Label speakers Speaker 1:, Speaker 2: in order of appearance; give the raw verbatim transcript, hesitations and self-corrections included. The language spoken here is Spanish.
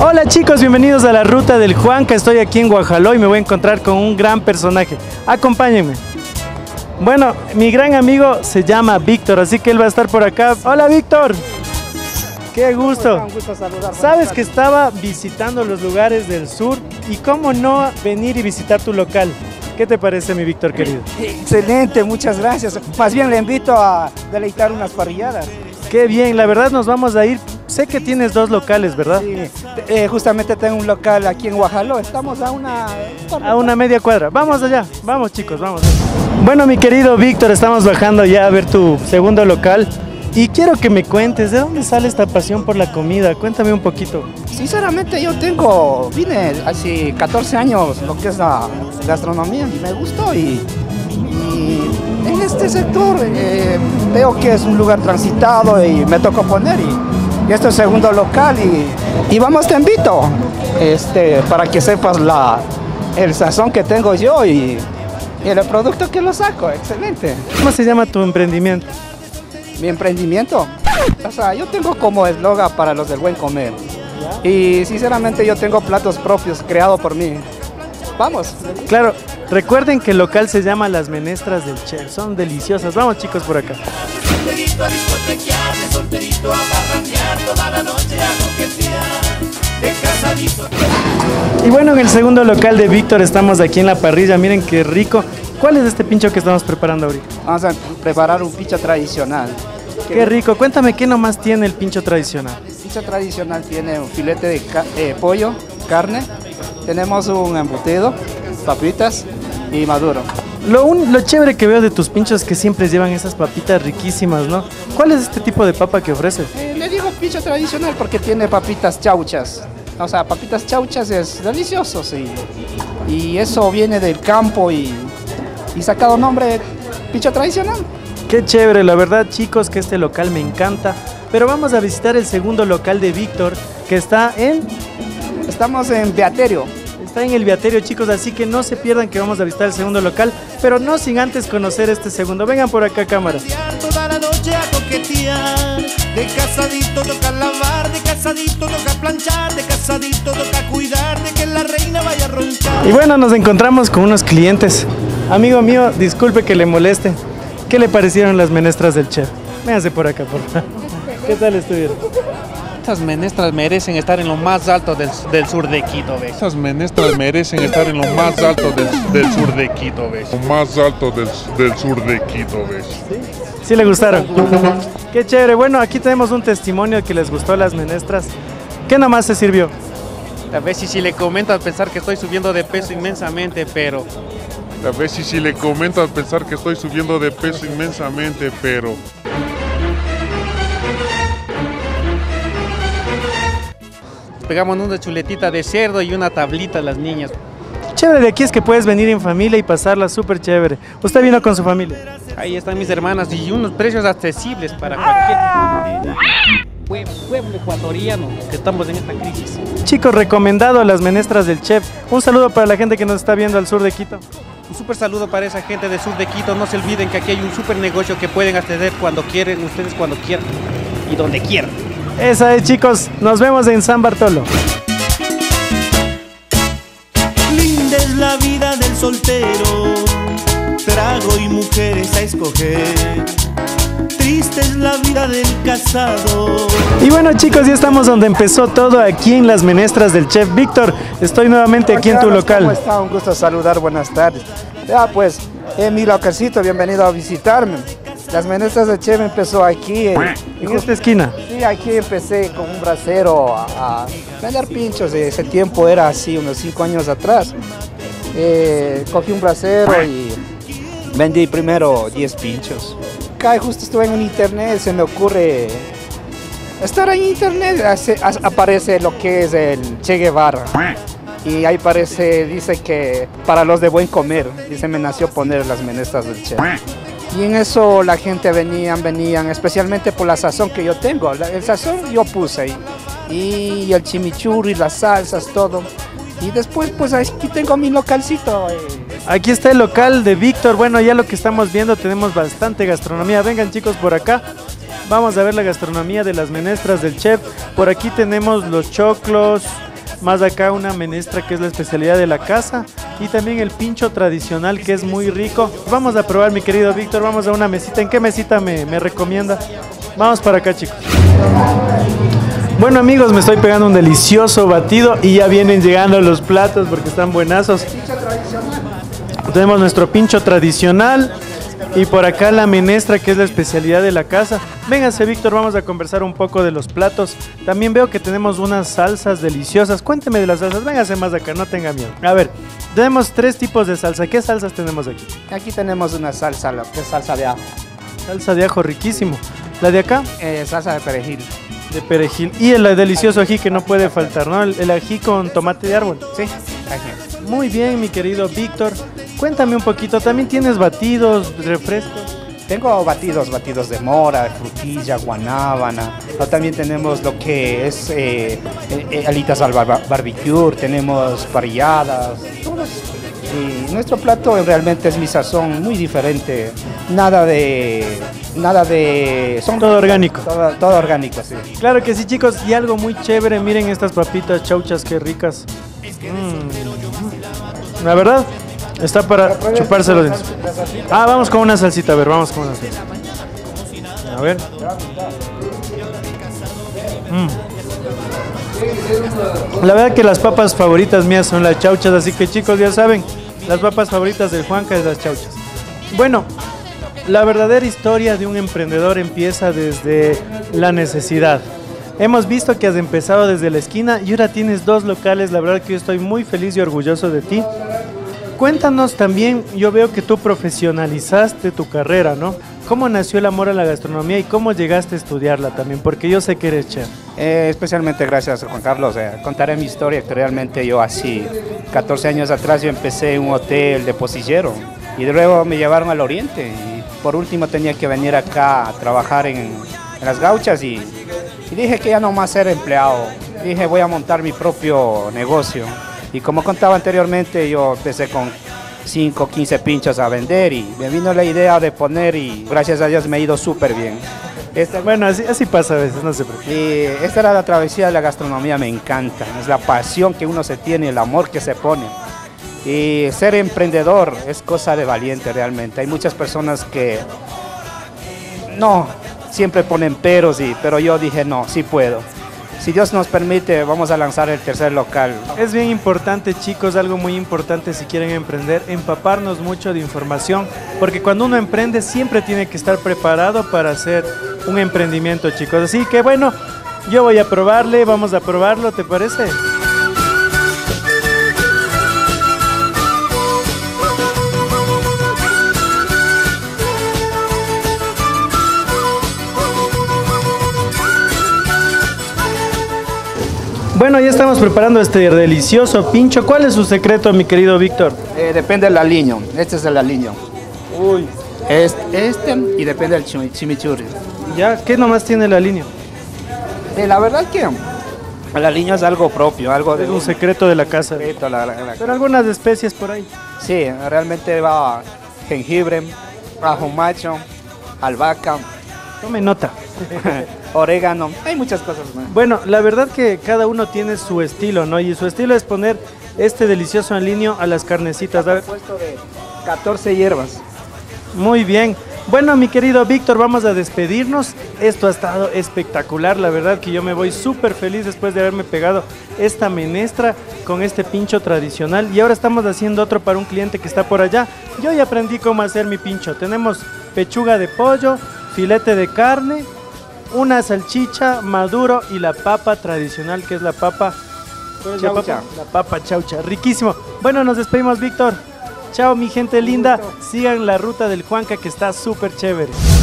Speaker 1: Hola chicos, bienvenidos a la Ruta del Juanca. Estoy aquí en Guajaló y me voy a encontrar con un gran personaje. Acompáñenme. Bueno, mi gran amigo se llama Víctor, así que él va a estar por acá. Hola Víctor. Qué gusto.
Speaker 2: Un gusto saludar.
Speaker 1: Sabes que estaba visitando los lugares del sur y cómo no venir y visitar tu local. ¿Qué te parece, mi Víctor querido?
Speaker 2: Excelente, muchas gracias. Más bien le invito a deleitar unas parrilladas.
Speaker 1: Qué bien, la verdad nos vamos a ir. Sé que tienes dos locales, ¿verdad?
Speaker 2: Sí, eh, justamente tengo un local aquí en Guajaló. Estamos a una...
Speaker 1: A una media cuadra. Vamos allá. Vamos chicos, vamos. Bueno, mi querido Víctor, estamos bajando ya a ver tu segundo local. Y quiero que me cuentes, ¿de dónde sale esta pasión por la comida? Cuéntame un poquito.
Speaker 2: Sinceramente yo tengo, vine hace catorce años lo que es la gastronomía y me gustó y, y en este sector eh, veo que es un lugar transitado y me tocó poner y, y este es el segundo local y, y vamos, te invito este, para que sepas la, el sazón que tengo yo y, y el producto que lo saco, excelente.
Speaker 1: ¿Cómo se llama tu emprendimiento?
Speaker 2: Mi emprendimiento, o sea, yo tengo como eslogan para los del buen comer. Y sinceramente yo tengo platos propios creados por mí. Vamos.
Speaker 1: Claro, recuerden que el local se llama Las Menestras del Chef. Son deliciosas. Vamos chicos por acá.
Speaker 3: Solterito a discotequear, de solterito a barrandear, toda la noche a coquetear, de casadito.
Speaker 1: Y bueno, en el segundo local de Víctor estamos aquí en la parrilla. Miren qué rico. ¿Cuál es este pincho que estamos preparando ahorita?
Speaker 2: Vamos a preparar un pincho tradicional.
Speaker 1: Qué rico. Cuéntame qué nomás tiene el pincho tradicional.
Speaker 2: El pincho tradicional tiene un filete de eh, pollo, carne. Tenemos un embutido, papitas y maduro.
Speaker 1: Lo, un, lo chévere que veo de tus pinchos es que siempre llevan esas papitas riquísimas, ¿no? ¿Cuál es este tipo de papa que ofreces?
Speaker 2: Eh, le digo pincho tradicional porque tiene papitas chauchas. O sea, papitas chauchas es delicioso, sí. Y eso viene del campo y, y sacado nombre pincho tradicional.
Speaker 1: Qué chévere, la verdad chicos que este local me encanta. Pero vamos a visitar el segundo local de Víctor que está en...
Speaker 2: Estamos en Beaterio.
Speaker 1: Está en el Beaterio chicos, así que no se pierdan que vamos a visitar el segundo local. Pero no sin antes conocer este segundo. Vengan por acá cámara.
Speaker 3: Toda la noche a coquetear, de casadito toca lavar, de casadito toca planchar, de casadito toca cuidar, de que la reina vaya a ronchar.
Speaker 1: Y bueno, nos encontramos con unos clientes. Amigo mío, disculpe que le moleste. ¿Qué le parecieron las menestras del chef? Véanse por acá, por favor. ¿Qué tal estuvieron?
Speaker 4: Estas menestras merecen estar en lo más alto del, del sur de Quito, ¿ves?
Speaker 5: Estas menestras merecen estar en lo más alto del, del sur de Quito, ¿ves? Lo más alto del, del sur de Quito, ¿ves?
Speaker 1: ¿Sí? ¿Sí le gustaron? Qué chévere. Bueno, aquí tenemos un testimonio que les gustó las menestras. ¿Qué nomás se sirvió?
Speaker 4: A ver si, si le comento al pensar que estoy subiendo de peso inmensamente, pero...
Speaker 5: A ver si, si le comento al pensar que estoy subiendo de peso inmensamente, pero...
Speaker 4: Pegamos una chuletita de cerdo y una tablita a las niñas.
Speaker 1: Chévere de aquí es que puedes venir en familia y pasarla súper chévere. ¿Usted vino con su familia?
Speaker 4: Ahí están mis hermanas y unos precios accesibles para cualquier pueblo, pueblo ecuatoriano que estamos en esta crisis.
Speaker 1: Chicos, recomendado a las menestras del chef. Un saludo para la gente que nos está viendo al sur de Quito.
Speaker 4: Un súper saludo para esa gente del sur de Quito. No se olviden que aquí hay un súper negocio que pueden acceder cuando quieren, ustedes cuando quieran y donde quieran.
Speaker 1: Esa es chicos, nos vemos en San Bartolo.
Speaker 3: Linda es la vida del soltero, trago y mujeres a escoger. Triste es la vida del casado.
Speaker 1: Y bueno chicos, ya estamos donde empezó todo, aquí en las menestras del chef. Víctor, estoy nuevamente aquí en tu local.
Speaker 2: ¿Cómo está? Un gusto saludar, buenas tardes. Ya pues, en mi localcito, bienvenido a visitarme. Las menestras del chef empezó aquí. En,
Speaker 1: ¿En esta esquina?
Speaker 2: Sí, aquí empecé con un brasero a, a vender pinchos. Ese tiempo era así, unos cinco años atrás. Eh, cogí un brasero y vendí primero diez pinchos. Acá justo estuve en internet, se me ocurre estar en internet, hace, aparece lo que es el Che Guevara. Y ahí parece, dice que para los de buen comer, dice me nació poner las menestras del chef. Y en eso la gente venían, venían, especialmente por la sazón que yo tengo. El sazón yo puse ahí. Y el chimichurri, las salsas, todo. Y después pues aquí tengo mi localcito. Eh.
Speaker 1: Aquí está el local de Víctor. Bueno, ya lo que estamos viendo, tenemos bastante gastronomía. Vengan chicos por acá. Vamos a ver la gastronomía de las menestras del chef. Por aquí tenemos los choclos, Más acá una menestra que es la especialidad de la casa. Y también el pincho tradicional que es muy rico. Vamos a probar, mi querido Víctor, vamos a una mesita. ¿En qué mesita me, me recomienda? Vamos para acá, chicos. Bueno, amigos, me estoy pegando un delicioso batido y ya vienen llegando los platos porque están buenazos. Tenemos nuestro pincho tradicional y por acá la menestra que es la especialidad de la casa. Véngase, Víctor, vamos a conversar un poco de los platos. También veo que tenemos unas salsas deliciosas. Cuénteme de las salsas, véngase más acá, no tenga miedo. A ver, tenemos tres tipos de salsa. ¿Qué salsas tenemos aquí?
Speaker 2: Aquí tenemos una salsa, la que es salsa de ajo.
Speaker 1: Salsa de ajo, riquísimo. ¿La de acá?
Speaker 2: Eh, salsa de perejil.
Speaker 1: De perejil. Y el delicioso ají que no puede faltar, ¿no? El, el ají con tomate de árbol.
Speaker 2: Sí, ají.
Speaker 1: Muy bien, mi querido Víctor. Cuéntame un poquito, ¿también tienes batidos, refrescos?
Speaker 2: Tengo batidos, batidos de mora, de frutilla, guanábana. O también tenemos lo que es eh, eh, alitas al bar barbecue, tenemos parrilladas. Todos. Y nuestro plato realmente es mi sazón muy diferente. Nada de... Nada de...
Speaker 1: Son todo orgánico.
Speaker 2: Todo, todo orgánico, sí.
Speaker 1: Claro que sí, chicos. Y algo muy chévere, miren estas papitas chauchas, qué ricas. Mm. La verdad, está para chuparse los dientes. Ah, vamos con una salsita, a ver, vamos con una salsita. A ver. Mm. La verdad que las papas favoritas mías son las chauchas, así que chicos ya saben, las papas favoritas del Juanca es las chauchas. Bueno, la verdadera historia de un emprendedor empieza desde la necesidad. Hemos visto que has empezado desde la esquina y ahora tienes dos locales, la verdad que yo estoy muy feliz y orgulloso de ti. Cuéntanos también, yo veo que tú profesionalizaste tu carrera, ¿no? ¿Cómo nació el amor a la gastronomía y cómo llegaste a estudiarla también? Porque yo sé que eres chef.
Speaker 2: Eh, especialmente gracias, Juan Carlos. Eh, contaré mi historia, que realmente yo así, catorce años atrás yo empecé en un hotel de posillero y luego me llevaron al oriente y por último tenía que venir acá a trabajar en, en las gauchas y, y dije que ya no más ser empleado. Dije voy a montar mi propio negocio y como contaba anteriormente yo empecé con cinco, quince pinchos a vender y me vino la idea de poner y gracias a Dios me ha ido súper bien. Esta,
Speaker 1: bueno, así, así pasa a veces, no se preocupe.
Speaker 2: Y esta era la travesía de la gastronomía, me encanta, es la pasión que uno se tiene, el amor que se pone. Y ser emprendedor es cosa de valiente realmente, hay muchas personas que no, siempre ponen peros, y, pero yo dije no, sí puedo. Si Dios nos permite, vamos a lanzar el tercer local.
Speaker 1: Es bien importante, chicos, algo muy importante si quieren emprender, empaparnos mucho de información, porque cuando uno emprende siempre tiene que estar preparado para hacer un emprendimiento, chicos. Así que bueno, yo voy a probarle, vamos a probarlo, ¿te parece? Bueno, ya estamos preparando este delicioso pincho. ¿Cuál es su secreto, mi querido Víctor?
Speaker 2: Eh, depende del aliño. Este es el aliño.
Speaker 1: Uy.
Speaker 2: Este, este y depende del chimichurri.
Speaker 1: ¿Ya? ¿Qué nomás tiene la línea?
Speaker 2: Eh, la verdad que el aliño es algo propio, algo de
Speaker 1: es un secreto de la casa.
Speaker 2: Secreto, la, la, la,
Speaker 1: Pero algunas especies por ahí.
Speaker 2: Sí, realmente va jengibre, ajo macho, albahaca.
Speaker 1: Tome nota.
Speaker 2: Orégano, hay muchas cosas más.
Speaker 1: Bueno, la verdad que cada uno tiene su estilo, ¿no? Y su estilo es poner este delicioso aliño a las carnecitas.
Speaker 2: He puesto de catorce hierbas.
Speaker 1: Muy bien. Bueno, mi querido Víctor, vamos a despedirnos. Esto ha estado espectacular, la verdad que yo me voy súper feliz después de haberme pegado esta menestra con este pincho tradicional. Y ahora estamos haciendo otro para un cliente que está por allá. Yo ya aprendí cómo hacer mi pincho. Tenemos pechuga de pollo, filete de carne, una salchicha, maduro y la papa tradicional, que es la papa
Speaker 2: chaucha.
Speaker 1: La papa chaucha, riquísimo. Bueno, nos despedimos, Víctor. Chao, mi gente linda. Sigan la ruta del Juanca, que está súper chévere.